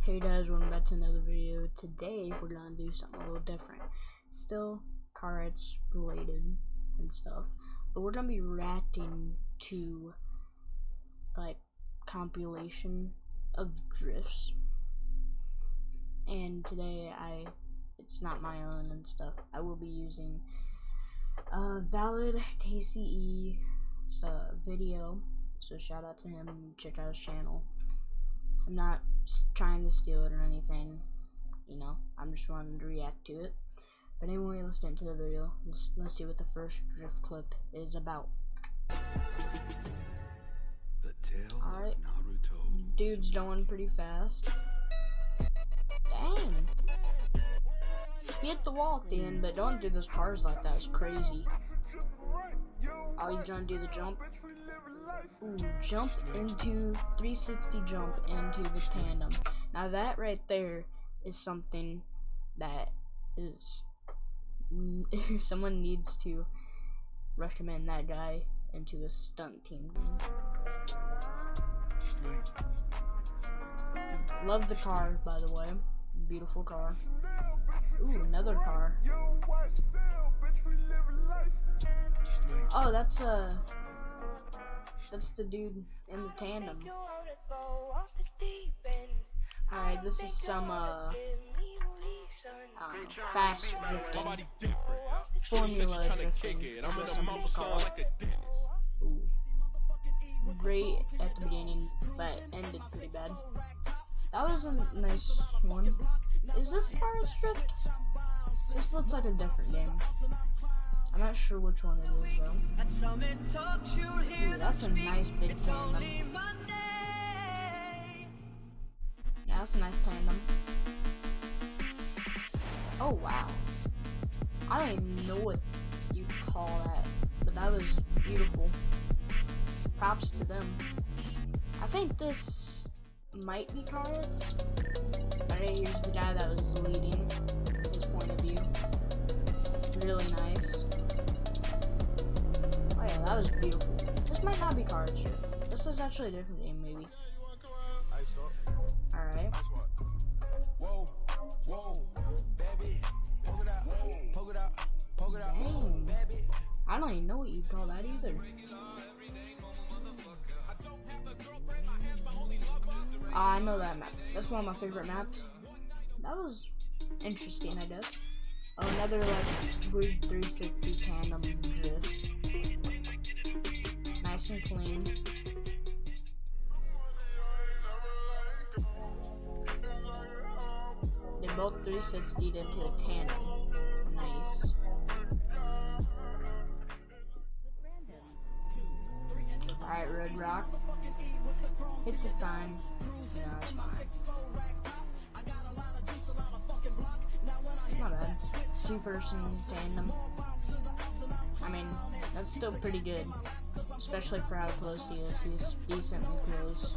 Hey guys, welcome back to another video. Today we're gonna do something a little different. Still cards related and stuff, but we're gonna be reacting to like compilation of drifts. And today it's not my own and stuff. I will be using Valid KCE video. So shout out to him and check out his channel. I'm not trying to steal it or anything, you know, I'm just wanting to react to it. But anyway, let's get into the video. Let's see what the first drift clip is about. Alright, dude's going pretty fast. Dang! He hit the wall at the end, but don't do those cars like that, it's crazy. Oh, he's gonna do the jump. Ooh, jump into 360 jump into the tandem. Now that right there is something that is someone needs to recommend that guy into a stunt team. Love the car, by the way. Beautiful car. Ooh, another car. Oh, that's the dude in the tandem. Alright, this is some fast drifting, formula drifting, or something to call it. Ooh. Great at the beginning, but ended pretty bad. That was a nice one. Is this Cards Drift? This looks like a different game. I'm not sure which one it is though. Ooh, that's a nice big tandem. Yeah, that's a nice tandem. Oh wow. I don't even know what you call that, but that was beautiful. Props to them. I think this might be Cards. Alright, here's the guy that was leading, his point of view. Really nice. Oh yeah, that was beautiful. This might not be Cards Drift. This is actually a different game, maybe. Alright. Dang. I don't even know what you'd call that either. I know that map. That's one of my favorite maps. That was interesting, I guess. Oh, another like weird 360 tandem drift. Nice and clean. They both 360'd into a tandem. Nice. Alright, Red Rock. Hit the sign. Yeah, it's fine. It's not bad. Two-person tandem. I mean, that's still pretty good. Especially for how close he is. He's decently close.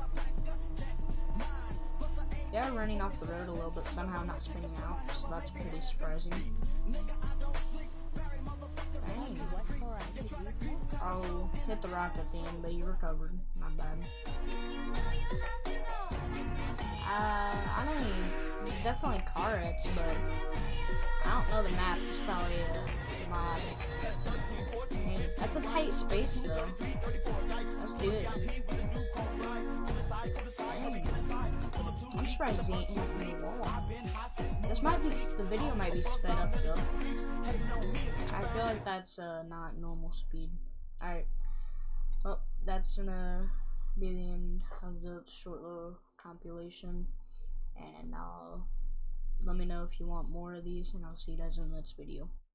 They are running off the road a little bit, somehow not spinning out, so that's pretty surprising. Dang. Oh, hit the rock at the end, but he recovered. Not bad. I don't know. It's definitely Cards, but I don't know the map. It's probably a mod. Hey, that's a tight space though. Let's do it. Dang. I'm surprised he ain't hitting the wall. This might be, the video might be sped up though. I feel like that's not normal speed. Alright. Well, that's gonna be the end of the short little compilation. And let me know if you want more of these, and I'll see you guys in the next video.